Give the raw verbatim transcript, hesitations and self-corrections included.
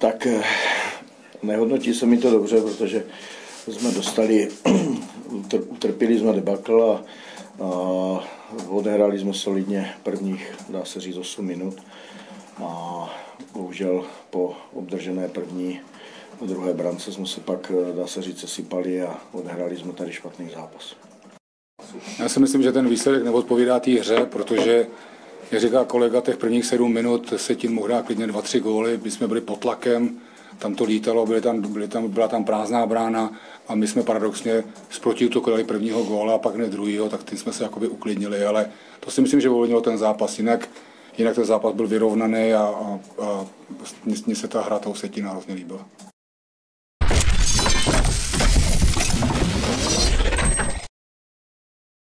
Tak nehodnotí se mi to dobře, protože jsme dostali, utrpěli jsme debakl a, a odehráli jsme solidně prvních, dá se říct, osm minut. A bohužel po obdržené první a druhé brance jsme se pak, dá se říct, sesypali a odehráli jsme tady špatný zápas. Já si myslím, že ten výsledek neodpovídá té hře, protože, jak říká kolega, těch prvních sedm minut se tím mohl dát klidně dva, tři góly, my jsme byli pod tlakem, tam to lítalo, byly tam, byly tam, byla tam prázdná brána a my jsme paradoxně z protiútoku dali prvního góla a pak ne druhýho, tak tím jsme se jakoby uklidnili, ale to si myslím, že ovlivnilo ten zápas, jinak, jinak ten zápas byl vyrovnaný a, a, a mně se ta hra toho Vsetína hrozně líbila.